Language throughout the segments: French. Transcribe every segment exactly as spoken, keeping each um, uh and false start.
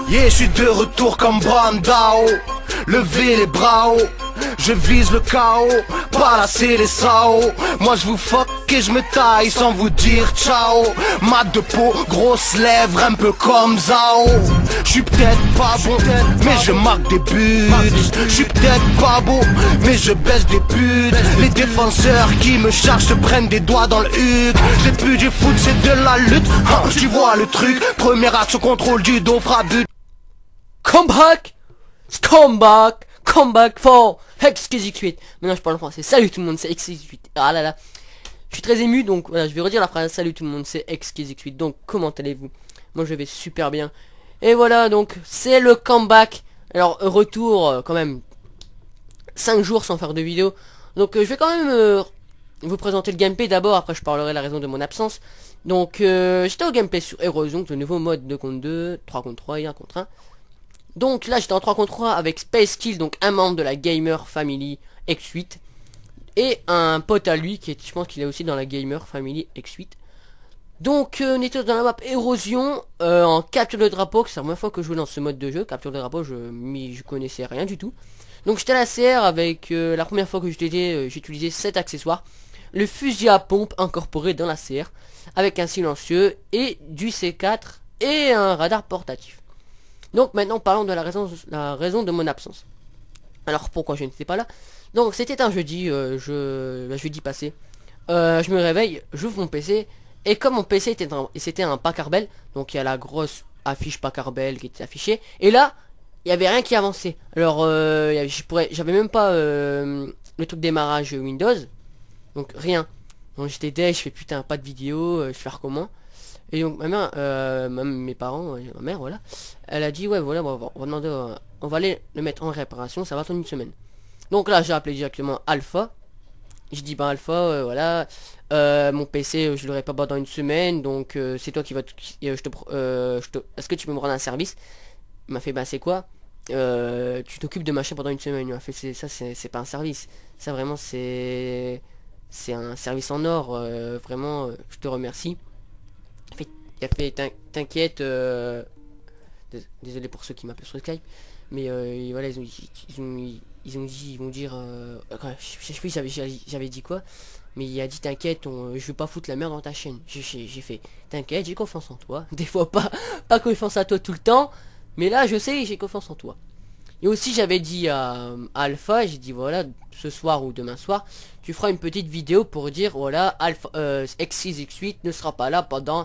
Yeah, je suis de retour comme Brandao. Levez les bras haut, je vise le chaos, pas lasser les sao. Moi je vous fuck et je me taille sans vous dire ciao. Mat de peau, grosses lèvres, un peu comme Zao. Je suis peut-être pas bon, mais je marque des buts. Je suis peut-être pas beau, mais je baisse des putes. Les défenseurs qui me chargent se prennent des doigts dans le huc. C'est plus du foot, c'est de la lutte. Hein, tu vois le truc, première action, contrôle du dos, frappe but. Come back! Come back! Come back for X K Z huit. Maintenant je parle en français. Salut tout le monde, c'est X K Z huit. Ah là là. Je suis très ému, donc voilà, je vais redire la phrase. Salut tout le monde, c'est X K Z huit. Donc comment allez-vous? Moi je vais super bien. Et voilà, donc c'est le comeback. Alors retour euh, quand même cinq jours sans faire de vidéo. Donc euh, je vais quand même euh, vous présenter le gameplay d'abord. Après je parlerai de la raison de mon absence. Donc euh, j'étais au gameplay sur Erosion, le nouveau mode deux contre deux, trois contre trois et un contre un. Donc là j'étais en trois contre trois avec Space Kill, donc un membre de la Gamer Family X huit. Et un pote à lui qui est, je pense qu'il est aussi dans la Gamer Family X huit. Donc euh, on était dans la map Érosion euh, en capture de drapeau. C'est la première fois que je jouais dans ce mode de jeu. Capture de drapeau, je, je connaissais rien du tout. Donc j'étais à la C R avec euh, la première fois que j'étais, euh, j'utilisais cet accessoire. Le fusil à pompe incorporé dans la C R. Avec un silencieux et du C quatre et un radar portatif. Donc maintenant parlons de la raison, la raison de mon absence. Alors pourquoi je n'étais pas là? Donc c'était un jeudi, euh, je, le jeudi passé. Euh, je me réveille, j'ouvre mon P C. Et comme mon P C était un, c'était un Packard Bell, donc il y a la grosse affiche Packard Bell qui était affichée. Et là, il y avait rien qui avançait. Alors euh, je pourrais, j'avais même pas euh, le truc démarrage Windows. Donc rien. Donc j'étais deg, je fais putain pas de vidéo, euh, je fais comment. Et donc ma mère, euh, même mes parents, euh, ma mère voilà, elle a dit ouais voilà on va, on va demander, euh, on va aller le mettre en réparation, ça va attendre une semaine. Donc là j'ai appelé directement Alpha. Je dis ben Alpha euh, voilà, euh, mon P C euh, je l'aurai pas dans une semaine, donc euh, c'est toi qui va, euh, je te, euh, je te, est-ce que tu peux me rendre un service? Il m'a fait ben c'est quoi? Euh, tu t'occupes de ma chaîne pendant une semaine. Il m'a fait c'est ça, c'est pas un service, ça vraiment c'est c'est un service en or, euh, vraiment euh, je te remercie. Il a fait t'inquiète, euh, désolé pour ceux qui m'appellent sur Skype, mais euh, voilà ils ont, ils ont, ils ont dit, ils vont dire, euh, je sais plus j'avais dit quoi, mais il a dit t'inquiète, je veux pas foutre la merde dans ta chaîne. J'ai fait t'inquiète, j'ai confiance en toi, des fois pas, pas confiance à toi tout le temps, mais là je sais j'ai confiance en toi. Et aussi j'avais dit à, à Alpha, j'ai dit voilà ce soir ou demain soir, tu feras une petite vidéo pour dire voilà Alpha euh, X six X huit ne sera pas là pendant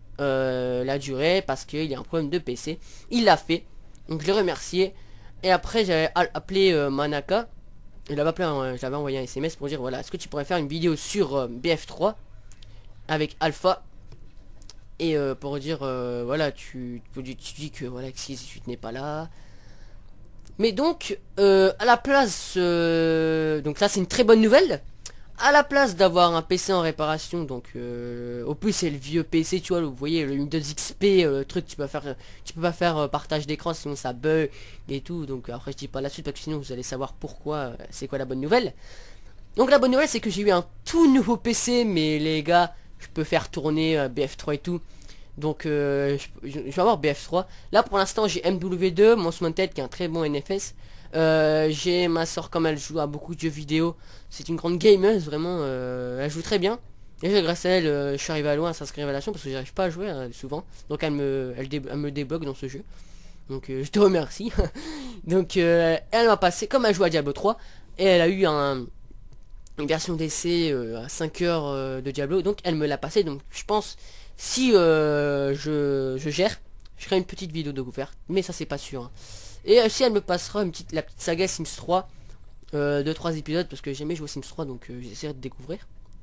Euh, la durée parce qu'il y a un problème de P C. Il l'a fait, donc je l'ai remercié. Et après j'avais appelé euh, Manaka. Il avait appelé, euh, j'avais envoyé un S M S pour dire voilà est-ce que tu pourrais faire une vidéo sur euh, B F trois avec Alpha. Et euh, pour dire euh, voilà tu, tu, tu dis que voilà X six huit n'est pas là. Mais donc euh, à la place euh, donc là c'est une très bonne nouvelle. À la place d'avoir un P C en réparation, donc euh, au plus c'est le vieux P C, tu vois, vous voyez le Windows X P, euh, le truc, tu peux faire, tu peux pas faire euh, partage d'écran sinon ça bug et tout. Donc après je dis pas la suite parce que sinon vous allez savoir pourquoi. Euh, c'est quoi la bonne nouvelle? Donc la bonne nouvelle c'est que j'ai eu un tout nouveau P C, mais les gars, je peux faire tourner euh, B F trois et tout. Donc euh, je, je, je vais avoir B F trois. Là pour l'instant j'ai M W deux, mon Wanted qui est un très bon N F S. Euh, j'ai ma soeur comme elle joue à beaucoup de jeux vidéo. C'est une grande gameuse vraiment, euh, elle joue très bien. Et grâce à elle euh, je suis arrivé à loin à s'inscrire révélation parce que j'arrive pas à jouer euh, souvent. Donc elle me, elle, dé, elle me débloque dans ce jeu. Donc euh, je te remercie. Donc euh, elle m'a passé, comme elle joue à Diablo trois, et elle a eu un, une version d'essai euh, à cinq heures euh, de Diablo. Donc elle me l'a passé. Donc je pense si euh, je, je gère, je ferai une petite vidéo de vous faire. Mais ça c'est pas sûr hein. Et aussi elle me passera une petite, la petite saga Sims trois, euh, deux trois épisodes parce que j'aimais jouer Sims trois, donc euh, j'essaierai de découvrir.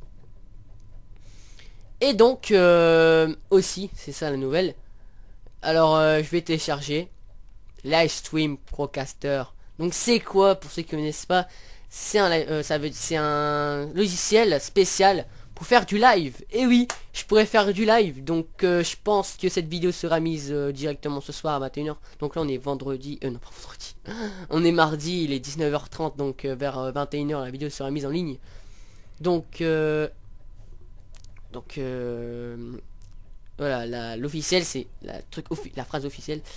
Et donc euh, aussi c'est ça la nouvelle. Alors euh, je vais télécharger Livestream Procaster. Donc c'est quoi pour ceux qui ne connaissent pas? C'est un euh, ça veut c'est un logiciel spécial pour faire du live. Et oui, je pourrais faire du live. Donc euh, je pense que cette vidéo sera mise euh, directement ce soir à vingt et une heures. Donc là on est vendredi, euh non pas vendredi, on est mardi, il est dix-neuf heures trente. Donc euh, vers euh, vingt et une heures la vidéo sera mise en ligne. Donc euh, donc euh, voilà, l'officiel c'est la truc la phrase officielle.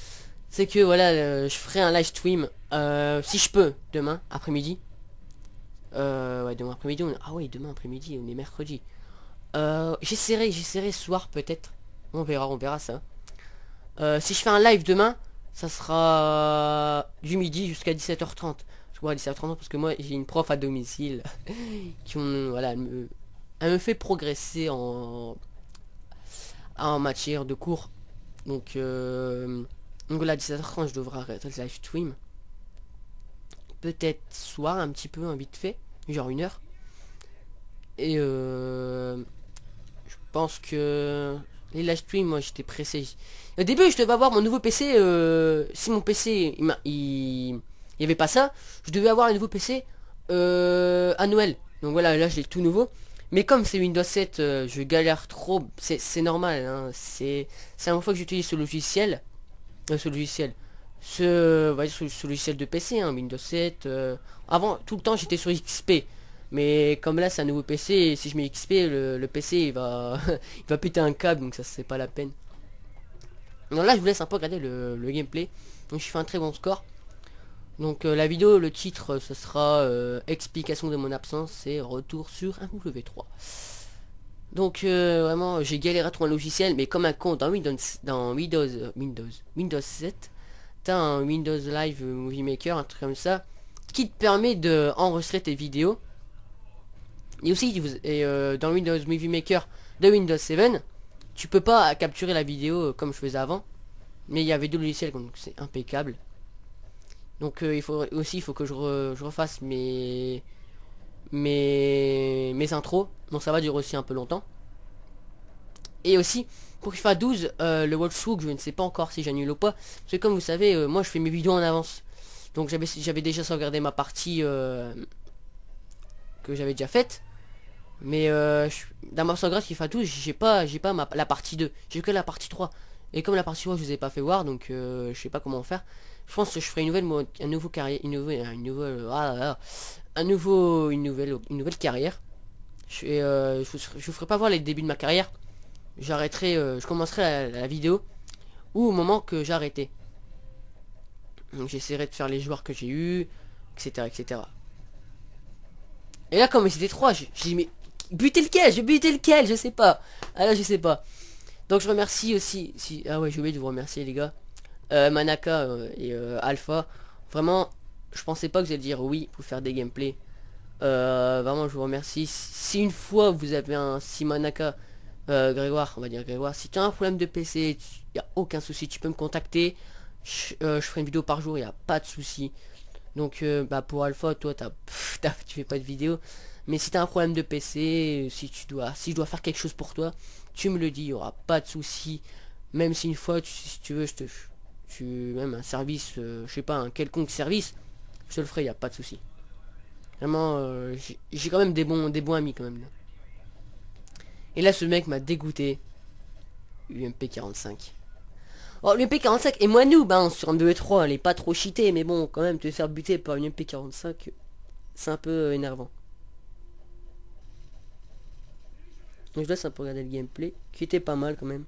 c'est que voilà, euh, je ferai un live stream euh, si je peux demain après-midi. Euh, ouais, demain après-midi. On... Ah ouais, demain après-midi, on est mercredi. Euh, j'essaierai, j'essaierai ce soir peut-être. On verra, on verra ça. Euh, si je fais un live demain, ça sera du midi jusqu'à dix-sept heures trente. Je vois à dix-sept heures trente parce que moi j'ai une prof à domicile qui on, voilà, elle me, elle me fait progresser en en matière de cours. Donc euh, donc là à dix-sept heures trente je devrais arrêter le live stream. Peut-être soir un petit peu, un vite fait, genre une heure. Et euh, je pense que les live streams, moi j'étais pressé. Au début je devais avoir mon nouveau P C. Euh, si mon P C il, m'a- il, il y avait pas ça, je devais avoir un nouveau P C euh, à Noël. Donc voilà, là j'ai tout nouveau. Mais comme c'est Windows sept, euh, je galère trop. C'est c'est normal. Hein, c'est c'est la première fois que j'utilise ce logiciel. Euh, ce logiciel. Ce, ouais, ce, ce logiciel de P C, hein, Windows sept. Euh, avant, tout le temps j'étais sur X P. Mais comme là c'est un nouveau P C, et si je mets X P, le, le P C il va il va péter un câble, donc ça c'est pas la peine. Donc là je vous laisse un peu regarder le, le gameplay. Donc je fais un très bon score. Donc euh, la vidéo, le titre euh, ce sera euh, explication de mon absence et retour sur un W trois. Donc euh, vraiment j'ai galéré à trouver un logiciel, mais comme un con dans Windows dans Windows euh, Windows Windows sept, t'as un Windows Live Movie Maker, un truc comme ça, qui te permet de enregistrer tes vidéos. Et aussi vous, et, euh, dans Windows Movie Maker de Windows sept, tu peux pas capturer la vidéo euh, comme je faisais avant. Mais il y avait deux logiciels, donc c'est impeccable. Donc euh, il faut aussi il faut que je, re, je refasse mes mes mes intros. Donc ça va durer aussi un peu longtemps. Et aussi pour FIFA douze, euh, le walkthrough, je ne sais pas encore si j'annule ou pas. Parce que comme vous savez, euh, moi je fais mes vidéos en avance. Donc j'avais j'avais déjà sauvegardé ma partie euh, que j'avais déjà faite. Mais euh, je, dans ma sauvegarde FIFA douze, j'ai pas j'ai pas ma, la partie deux. J'ai que la partie trois. Et comme la partie trois je vous ai pas fait voir, donc euh, je sais pas comment faire. Je pense que je ferai une nouvelle un nouveau carrière, une nouvelle, une nouvelle, ah là là, un nouveau, une nouvelle, une nouvelle carrière. Je, euh, je, je vous ferai pas voir les débuts de ma carrière. J'arrêterai, euh, je commencerai la, la vidéo ou au moment que j'ai arrêté. Donc j'essaierai de faire les joueurs que j'ai eu, et cetera, et cetera. Et là comme c'était trois, j'ai dit mais buter lequel, j'ai buté lequel, je sais pas. Ah là je sais pas. Donc je remercie aussi, si ah ouais j'ai oublié de vous remercier les gars. Euh, Manaka euh, et euh, Alpha, vraiment je pensais pas que vous alliez dire oui pour faire des gameplays. Euh, vraiment je vous remercie. Si une fois vous avez un, si Manaka euh, Grégoire, on va dire Grégoire, si tu as un problème de P C, il y a aucun souci, tu peux me contacter. Je, euh, je ferai une vidéo par jour, il n'y a pas de souci. Donc euh, bah pour Alpha, toi t'as, tu fais pas de vidéo, mais si tu as un problème de P C, si tu dois si je dois faire quelque chose pour toi, tu me le dis, il y aura pas de souci. Même si une fois tu, si tu veux je te tu même un service, euh, je sais pas, un quelconque service, je te le ferai, il y a pas de souci. Vraiment euh, j'ai quand même des bons des bons amis quand même. Et là ce mec m'a dégoûté. U M P quarante-cinq. Oh, l'U M P quarante-cinq et moi noob hein, sur un deux et trois, elle est pas trop cheatée, mais bon quand même te faire buter par une U M P quarante-cinq, c'est un peu euh, énervant. Donc je laisse un peu regarder le gameplay, qui était pas mal quand même.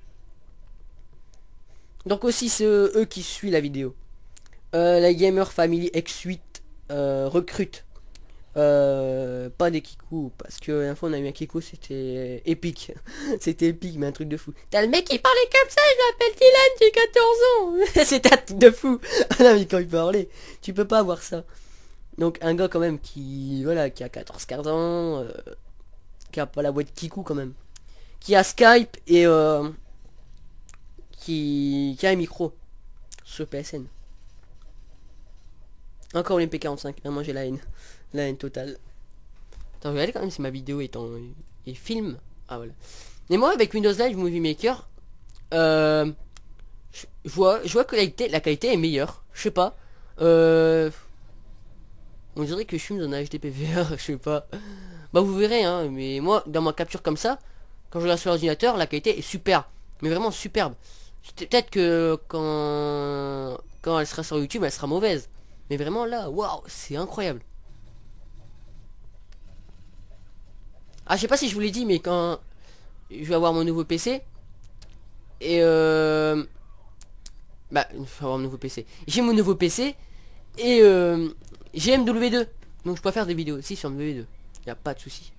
Donc aussi c'est eux qui suivent la vidéo. Euh, la Gamer Family X huit euh, recrute. Euh, pas des Kikou, parce que la fois on a eu un Kikou, c'était épique. C'était épique, mais un truc de fou. T'as le mec qui parlait comme ça, je m'appelle Dylan, j'ai quatorze ans. C'était un truc de fou. Ah non mais quand il parlait, tu peux pas avoir ça. Donc un gars quand même qui, voilà, qui a quatorze quinze ans, euh, qui a pas la boîte Kikou quand même. Qui a Skype et euh, qui, qui a un micro sur P S N. Encore l'M P quarante-cinq, non, moi j'ai la haine. La haine totale. Attends, regardez quand même si ma vidéo est en est film. Ah voilà. Et moi avec Windows Live Movie Maker, euh, je vois, je vois que la qualité, la qualité est meilleure. Je sais pas. Euh, on dirait que je filme dans un H D P V R, je sais pas. Bah vous verrez hein, mais moi dans ma capture comme ça, quand je regarde sur l'ordinateur, la qualité est superbe. Mais vraiment superbe. Peut-être que quand quand elle sera sur YouTube, elle sera mauvaise. Mais vraiment là, waouh, c'est incroyable. Ah, je sais pas si je vous l'ai dit, mais quand je vais avoir mon nouveau P C, et euh, Bah, il faut avoir un nouveau P C. J'ai mon nouveau P C et euh, j'ai M W deux. Donc je peux faire des vidéos aussi sur M W deux. Y a pas de souci.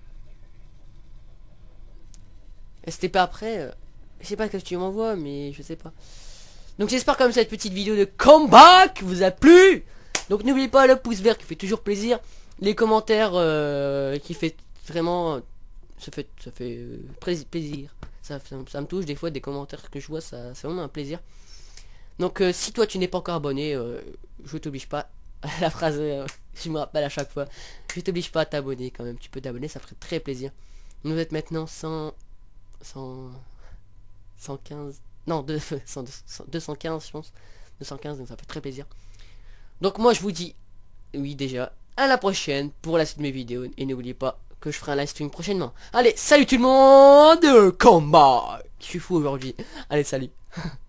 Et c'était pas après. Euh, je sais pas ce que tu m'envoies, mais je sais pas. Donc j'espère comme cette petite vidéo de comeback vous a plu. Donc n'oubliez pas le pouce vert qui fait toujours plaisir. Les commentaires euh, qui fait vraiment... Ça fait, ça fait euh, plaisir. Ça, ça, ça me touche des fois des commentaires que je vois. Ça, c'est vraiment un plaisir. Donc euh, si toi tu n'es pas encore abonné, euh, je t'oblige pas. La phrase, euh, je me rappelle à chaque fois. Je t'oblige pas à t'abonner quand même. Tu peux t'abonner, ça ferait très plaisir. Nous êtes maintenant cent... cent... cent quinze... Non, deux cent, deux cent quinze je pense. deux cent quinze, donc ça fait très plaisir. Donc moi je vous dis, oui déjà, à la prochaine pour la suite de mes vidéos. Et n'oubliez pas que je ferai un live stream prochainement. Allez, salut tout le monde. Combat. Je suis fou aujourd'hui. Allez, salut.